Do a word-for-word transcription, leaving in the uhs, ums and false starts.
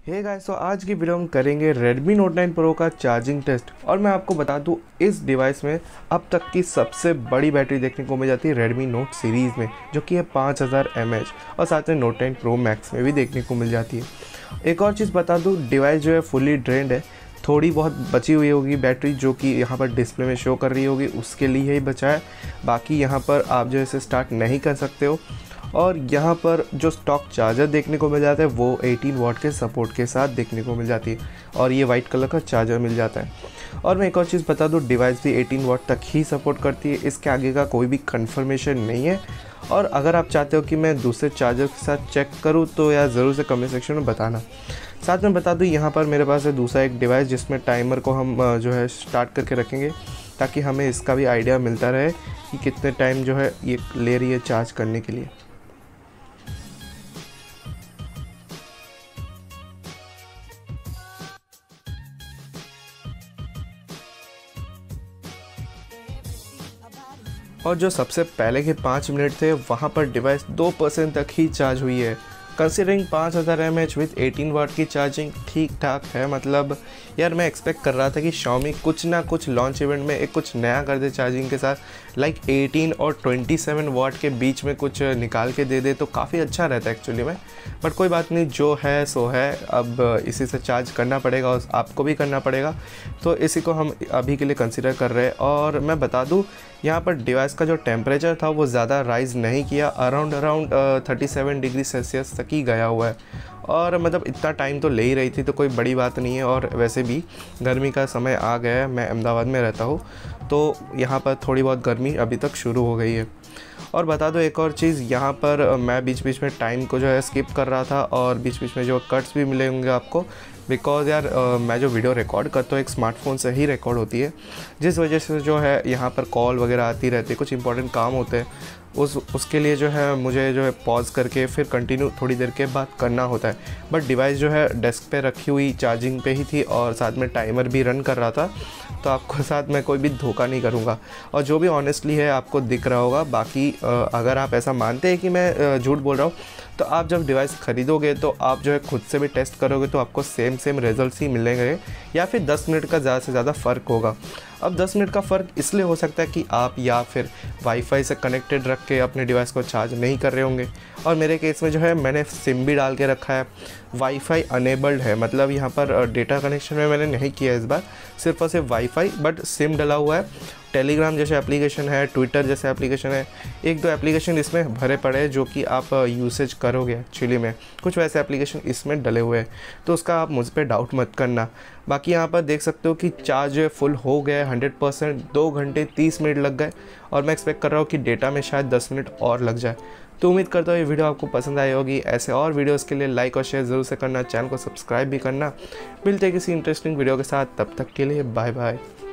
Hey guys, तो आज की वीडियो हम करेंगे Redmi Note नाइन Pro का चार्जिंग टेस्ट। और मैं आपको बता दूं, इस डिवाइस में अब तक की सबसे बड़ी बैटरी देखने को मिल जाती है Redmi Note सीरीज़ में, जो कि है पाँच हज़ार एम एच, और साथ में Note नाइन Pro Max में भी देखने को मिल जाती है। एक और चीज़ बता दूं, डिवाइस जो है फुली ड्रेन्ड है, थोड़ी बहुत बची हुई होगी बैटरी जो कि यहाँ पर डिस्प्ले में शो कर रही होगी, उसके लिए ही बचा है। बाकी यहाँ पर आप जो इसे स्टार्ट नहीं कर सकते हो। और यहाँ पर जो स्टॉक चार्जर देखने को मिल जाता है वो अठारह वाट के सपोर्ट के साथ देखने को मिल जाती है, और ये वाइट कलर का चार्जर मिल जाता है। और मैं एक और चीज़ बता दूँ, डिवाइस भी अठारह वाट तक ही सपोर्ट करती है, इसके आगे का कोई भी कंफर्मेशन नहीं है। और अगर आप चाहते हो कि मैं दूसरे चार्जर के साथ चेक करूँ तो यार ज़रूर से कमेंट सेक्शन में बताना। साथ में बता दूँ, यहाँ पर मेरे पास है दूसरा एक डिवाइस जिसमें टाइमर को हम जो है स्टार्ट करके रखेंगे, ताकि हमें इसका भी आइडिया मिलता रहे कि कितने टाइम जो है ये ले रही है चार्ज करने के लिए। और जो सबसे पहले के पाँच मिनट थे वहाँ पर डिवाइस दो परसेंट तक ही चार्ज हुई है। कंसीडरिंग पाँच हज़ार एम एच विथ अठारह वाट की चार्जिंग ठीक ठाक है। मतलब यार मैं एक्सपेक्ट कर रहा था कि Xiaomi कुछ ना कुछ लॉन्च इवेंट में एक कुछ नया कर दे चार्जिंग के साथ, लाइक अठारह और सत्ताईस वाट के बीच में कुछ निकाल के दे दे तो काफ़ी अच्छा रहता है एक्चुअली में। बट कोई बात नहीं, जो है सो है, अब इसी से चार्ज करना पड़ेगा और आपको भी करना पड़ेगा, तो इसी को हम अभी के लिए कंसिडर कर रहे हैं। और मैं बता दूँ, यहाँ पर डिवाइस का जो टेम्परेचर था वो ज़्यादा राइज़ नहीं किया, around around thirty seven degree Celsius तक ही गया हुआ है। और मतलब इतना टाइम तो ले ही रही थी, तो कोई बड़ी बात नहीं है। और वैसे भी गर्मी का समय आ गया है, मैं अहमदाबाद में रहता हूँ, तो यहाँ पर थोड़ी बहुत गर्मी अभी तक शुरू हो गई है। और बता दो एक और चीज़, यहाँ पर मैं बीच बीच में टाइम को जो है स्किप कर रहा था, और बीच बीच में जो कट्स भी मिलेंगे आपको, बिकॉज़ यार आ, मैं जो वीडियो रिकॉर्ड करता हूँ एक स्मार्टफोन से ही रिकॉर्ड होती है, जिस वजह से जो है यहाँ पर कॉल वगैरह आती रहती है, कुछ इंपॉर्टेंट काम होते हैं, उस उसके लिए जो है मुझे जो है पॉज करके फिर कंटिन्यू थोड़ी देर के बाद करना होता है। बट डिवाइस जो है डेस्क पे रखी हुई चार्जिंग पे ही थी, और साथ में टाइमर भी रन कर रहा था, तो आपको साथ में कोई भी धोखा नहीं करूँगा। और जो भी ऑनेस्टली है आपको दिख रहा होगा। बाकी अगर आप ऐसा मानते हैं कि मैं झूठ बोल रहा हूँ, तो आप जब डिवाइस ख़रीदोगे तो आप जो है खुद से भी टेस्ट करोगे तो आपको सेम सेम रिजल्ट्स ही मिलेंगे, या फिर दस मिनट का ज़्यादा से ज़्यादा फ़र्क होगा। अब दस मिनट का फ़र्क इसलिए हो सकता है कि आप या फिर वाईफाई से कनेक्टेड रख के अपने डिवाइस को चार्ज नहीं कर रहे होंगे, और मेरे केस में जो है मैंने सिम भी डाल के रखा है, वाईफाई अनेबल्ड है, मतलब यहाँ पर डेटा कनेक्शन में मैंने नहीं किया इस बार, सिर्फ और सिर्फ वाईफाई, बट सिम डला हुआ है। टेलीग्राम जैसे एप्लीकेशन है, ट्विटर जैसे एप्लीकेशन है, एक दो एप्लीकेशन इसमें भरे पड़े हैं जो कि आप यूसेज करोगे एक्चुअली में, कुछ वैसे एप्लीकेशन इसमें डले हुए हैं, तो उसका आप मुझ पर डाउट मत करना। बाकी यहाँ पर देख सकते हो कि चार्ज जो है फुल हो गया है हंड्रेड परसेंट, दो घंटे तीस मिनट लग गए, और मैं एक्सपेक्ट कर रहा हूँ कि डेटा में शायद दस मिनट और लग जाए। तो उम्मीद करता हूँ ये वीडियो आपको पसंद आई होगी। ऐसे और वीडियोस के लिए लाइक और शेयर ज़रूर से करना, चैनल को सब्सक्राइब भी करना। मिलते हैं किसी इंटरेस्टिंग वीडियो के साथ, तब तक के लिए बाय बाय।